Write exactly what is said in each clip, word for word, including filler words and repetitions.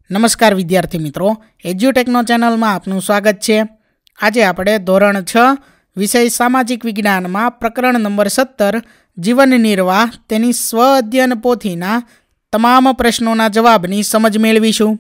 નમસ્કાર વિદ્યાર્થી મિત્રો, એજ્યુટેકનો ચેનલમાં આપનું સ્વાગત છે। આજે આપણે ધોરણ છ વિષય સામાજિક વિજ્ઞાનમાં પ્રકરણ નંબર સત્તર જીવન નિર્વાહ તેની સ્વ અધ્યયન પોથીના તમામ પ્રશ્નોના જવાબની સમજ મેળવીશું।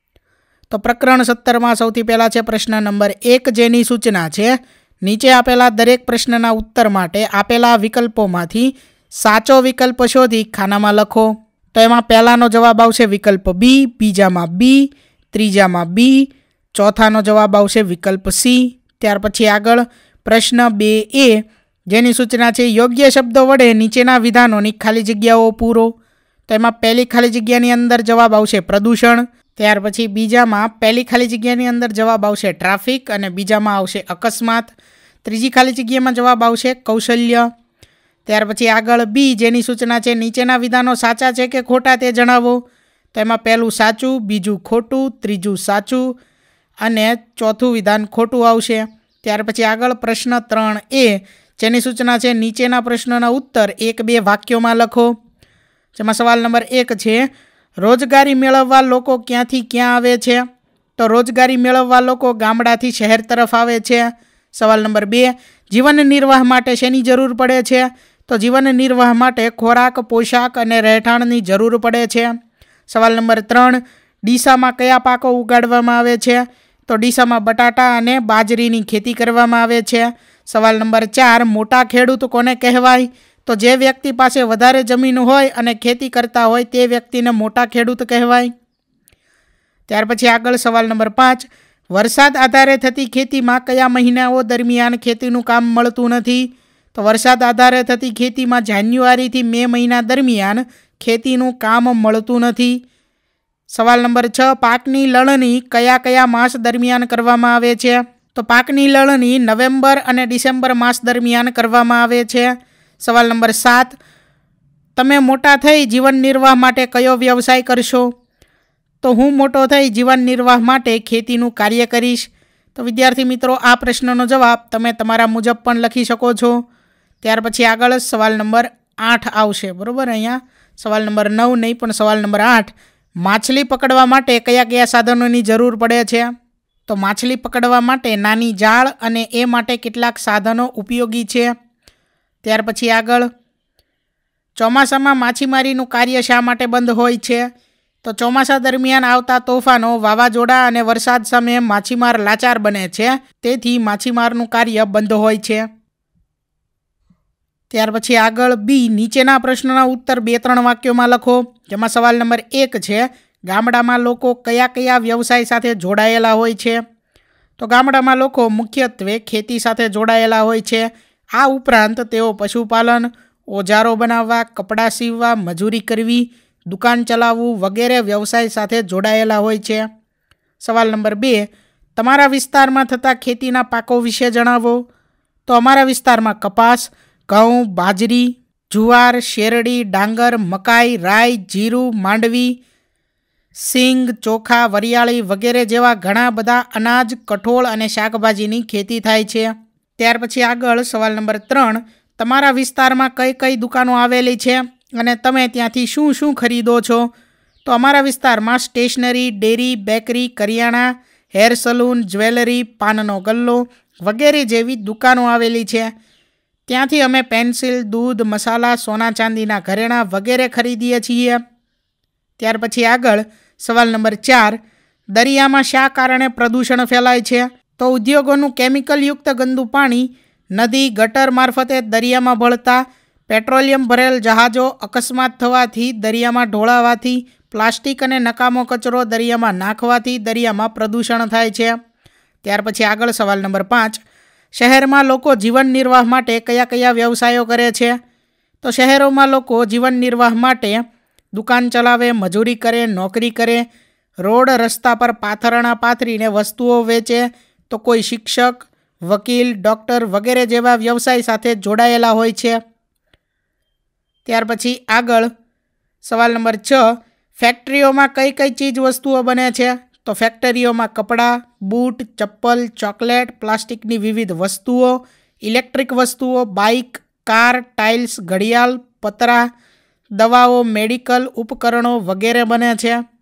તો પ્રકરણ સત્તરમાં સૌથી પહેલાં છે પ્રશ્ન નંબર એક, જેની સૂચના છે નીચે આપેલા દરેક પ્રશ્નના ઉત્તર માટે આપેલા વિકલ્પોમાંથી સાચો વિકલ્પ શોધી ખાનામાં લખો। તો એમાં પહેલાનો જવાબ આવશે વિકલ્પ બી, બીજામાં બી, ત્રીજામાં બી, ચોથાનો જવાબ આવશે વિકલ્પ સી। ત્યાર પછી આગળ પ્રશ્ન બે એ, જેની સૂચના છે યોગ્ય શબ્દો વડે નીચેના વિધાનોની ખાલી જગ્યાઓ પૂરો। તો એમાં પહેલી ખાલી જગ્યાની અંદર જવાબ આવશે પ્રદૂષણ। ત્યાર પછી બીજામાં પહેલી ખાલી જગ્યાની અંદર જવાબ આવશે ટ્રાફિક અને બીજામાં આવશે અકસ્માત। ત્રીજી ખાલી જગ્યામાં જવાબ આવશે કૌશલ્ય। ત્યાર પછી આગળ બી, જેની સૂચના છે નીચેના વિધાનો સાચા છે કે ખોટા તે જણાવો। તો એમાં પહેલું સાચું, બીજું ખોટું, ત્રીજું સાચું અને ચોથું વિધાન ખોટું આવશે। ત્યાર પછી આગળ પ્રશ્ન ત્રણ એ, જેની સૂચના છે નીચેના પ્રશ્નોના ઉત્તર એક બે વાક્યોમાં લખો। જેમાં સવાલ નંબર એક છે રોજગારી મેળવવા લોકો ક્યાંથી ક્યાં આવે છે? તો રોજગારી મેળવવા લોકો ગામડાથી શહેર તરફ આવે છે। સવાલ નંબર બે, જીવન નિર્વાહ માટે શેની જરૂર પડે છે? તો જીવન નિર્વાહ માટે ખોરાક, પોશાક અને રહેઠાણની જરૂર પડે છે। સવાલ નંબર ત્રણ, ડીસામાં કયા પાકો ઉગાડવામાં આવે છે? તો ડીસામાં બટાટા અને બાજરીની ખેતી કરવામાં આવે છે। સવાલ નંબર ચાર, મોટા ખેડૂત કોને કહેવાય? તો જે વ્યક્તિ પાસે વધારે જમીન હોય અને ખેતી કરતા હોય તે વ્યક્તિને મોટા ખેડૂત કહેવાય। ત્યાર પછી આગળ સવાલ નંબર પાંચ, વરસાદ આધારે થતી ખેતીમાં કયા મહિનાઓ દરમિયાન ખેતીનું કામ મળતું નથી? તો વરસાદ આધારે થતી ખેતીમાં જાન્યુઆરીથી મે મહિના દરમિયાન ખેતીનું કામ મળતું નથી। સવાલ નંબર છ, પાકની લણણી કયા કયા માસ દરમિયાન કરવામાં આવે છે? તો પાકની લણણી નવેમ્બર અને ડિસેમ્બર માસ દરમિયાન કરવામાં આવે છે। સવાલ નંબર સાત, તમે મોટા થઈ જીવન નિર્વાહ માટે કયો વ્યવસાય કરશો? તો હું મોટો થઈ જીવન નિર્વાહ માટે ખેતીનું કાર્ય કરીશ। તો વિદ્યાર્થી મિત્રો, આ પ્રશ્નનો જવાબ તમે તમારા મુજબ પણ લખી શકો છો। ત્યાર પછી આગળ સવાલ નંબર આઠ આવશે, બરાબર। અહીંયા સવાલ નંબર નવ નહીં પણ સવાલ નંબર આઠ, માછલી પકડવા માટે કયા કયા સાધનોની જરૂર પડે છે? તો માછલી પકડવા માટે નાની જાળ અને એ માટે કેટલાક સાધનો ઉપયોગી છે। ત્યાર પછી આગળ ચોમાસામાં માછીમારીનું કાર્ય શા માટે બંધ હોય છે? તો ચોમાસા દરમિયાન આવતા તોફાનો, વાવાઝોડા અને વરસાદ સામે માછીમાર લાચાર બને છે, તેથી માછીમારનું કાર્ય બંધ હોય છે। ત્યાર પછી આગળ બી, નીચેના પ્રશ્નોના ઉત્તર બે ત્રણ વાક્યોમાં લખો। જેમાં સવાલ નંબર એક છે ગામડામાં લોકો કયા કયા વ્યવસાય સાથે જોડાયેલા હોય છે? તો ગામડામાં લોકો મુખ્યત્વે ખેતી સાથે જોડાયેલા હોય છે। આ ઉપરાંત તેઓ પશુપાલન, ઓજારો બનાવવા, કપડાં સીવવા, મજૂરી કરવી, દુકાન ચલાવવું વગેરે વ્યવસાય સાથે જોડાયેલા હોય છે। સવાલ નંબર બે, તમારા વિસ્તારમાં થતા ખેતીના પાકો વિશે જણાવો। તો અમારા વિસ્તારમાં કપાસ, ઘઉં, બાજરી, જુવાર, શેરડી, ડાંગર, મકાઈ, રાઈ, જીરું, માંડવી, સિંગ, ચોખા, વરિયાળી વગેરે જેવા ઘણા બધા અનાજ, કઠોળ અને શાકભાજીની ખેતી થાય છે। ત્યાર પછી આગળ સવાલ નંબર ત્રણ, તમારા વિસ્તારમાં કઈ કઈ દુકાનો આવેલી છે અને તમે ત્યાંથી શું શું ખરીદો છો? તો અમારા વિસ્તારમાં સ્ટેશનરી, ડેરી, બેકરી, કરિયાણા, હેર સલૂન, જ્વેલરી, પાનનો ગલ્લો વગેરે જેવી દુકાનો આવેલી છે। ત્યાંથી અમે પેન્સિલ, દૂધ, મસાલા, સોના ચાંદીના ઘરેણાં વગેરે ખરીદીએ છીએ। ત્યાર પછી આગળ સવાલ નંબર ચાર, દરિયામાં શા કારણે પ્રદૂષણ ફેલાય છે? તો ઉદ્યોગોનું કેમિકલયુક્ત ગંદુ પાણી નદી, ગટર મારફતે દરિયામાં ભળતા, પેટ્રોલિયમ ભરેલ જહાજો અકસ્માત થવાથી, દરિયામાં ઢોળાવાથી, પ્લાસ્ટિક અને નકામો કચરો દરિયામાં નાખવાથી દરિયામાં પ્રદૂષણ થાય છે। ત્યાર પછી આગળ સવાલ નંબર પાંચ, શહેરમાં લોકો જીવન નિર્વાહ માટે કયા કયા વ્યવસાયો કરે છે? તો શહેરોમાં લોકો જીવન નિર્વાહ માટે દુકાન ચલાવે, મજૂરી કરે, નોકરી કરે, રોડ રસ્તા પર પાથરણા પાથરીને વસ્તુઓ વેચે, તો કોઈ શિક્ષક, વકીલ, ડૉક્ટર વગેરે જેવા વ્યવસાય સાથે જોડાયેલા હોય છે। ત્યાર પછી આગળ સવાલ નંબર છ, ફેક્ટરીઓમાં કઈ કઈ ચીજ વસ્તુઓ બને છે? તો ફેક્ટરીઓમાં કપડાં, બૂટ, ચપ્પલ, ચોકલેટ, પ્લાસ્ટિકની વિવિધ વસ્તુઓ, ઇલેક્ટ્રિક વસ્તુઓ, બાઇક, કાર, ટાઇલ્સ, ઘડિયાળ, પતરા, દવાઓ, મેડિકલ ઉપકરણો વગેરે બને છે।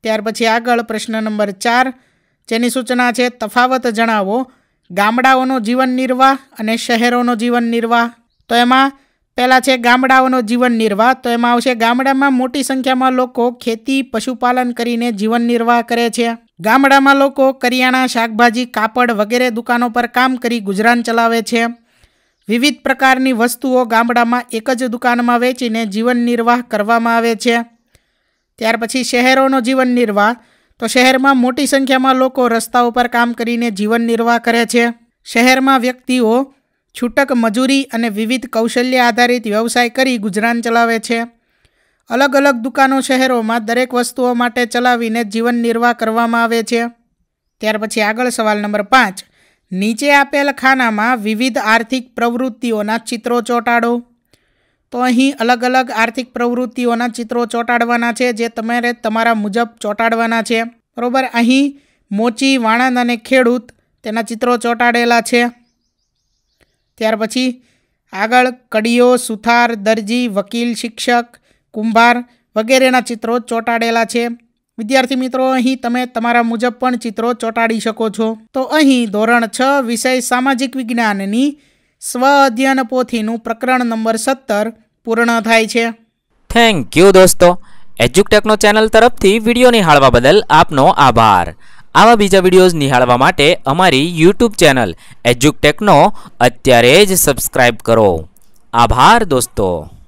ત્યાર પછી આગળ પ્રશ્ન નંબર ચાર, જેની સૂચના છે તફાવત જણાવો. ગામડાઓનો જીવન નિર્વાહ અને શહેરોનો જીવન નિર્વાહ. તો એમાં પહેલાં છે ગામડાઓનો જીવન નિર્વાહ. તો એમાં આવશે ગામડામાં મોટી સંખ્યામાં લોકો ખેતી પશુપાલન કરીને જીવન નિર્વાહ કરે છે. ગામડામાં લોકો કરિયાણા, શાકભાજી, કાપડ વગેરે દુકાનો પર કામ કરી ગુજરાન ચલાવે છે. વિવિધ પ્રકારની વસ્તુઓ ગામડામાં એક જ દુકાનમાં વેચીને જીવન નિર્વાહ કરવામાં આવે છે. ત્યાર પછી શહેરોનો જીવન નિર્વાહ. તો શહેરમાં મોટી સંખ્યામાં લોકો રસ્તાઓ પર કામ કરીને જીવન નિર્વાહ કરે છે. શહેરમાં વ્યક્તિઓ છૂટક મજૂરી અને વિવિધ કૌશલ્ય આધારિત વ્યવસાય કરી ગુજરાન ચલાવે છે. અલગ અલગ દુકાનો શહેરોમાં દરેક વસ્તુઓ માટે ચલાવીને જીવન નિર્વાહ કરવામાં આવે છે. ત્યાર પછી આગળ સવાલ નંબર પાંચ, નીચે આપેલ ખાનામાં વિવિધ આર્થિક પ્રવૃત્તિઓના ચિત્રો ચોંટાડો. તો અહીં અલગ અલગ આર્થિક પ્રવૃત્તિઓના ચિત્રો ચોંટાડવાના છે, જે તમારે તમારા મુજબ ચોંટાડવાના છે. બરાબર, અહીં મોચી, વાણંદ અને ખેડૂત તેના ચિત્રો ચોંટાડેલા છે. ત્યાર પછી આગળ કડીઓ, સુથાર, દરજી, વકીલ, શિક્ષક, કુંભાર વગેરેના ચિત્રો ચોંટાડેલા છે. વિદ્યાર્થી મિત્રો, અહીં તમે તમારા મુજબ પણ ચિત્રો ચોંટાડી શકો છો. તો અહીં ધોરણ છ વિષય સામાજિક વિજ્ઞાનની સ્વ અધ્યયન પોથીનું પ્રકરણ નંબર સત્તર પૂર્ણ થાય છે. થેન્ક યુ દોસ્તો. એજ્યુકટેકનો ચેનલ તરફથી વિડીયો નિહાળવા બદલ આપનો આભાર. આવા બીજા વિડીયોઝ નિહાળવા માટે અમારી યુટ્યુબ ચેનલ એજ્યુકટેકનો અત્યારે જ સબસ્ક્રાઇબ કરો. આભાર દોસ્તો.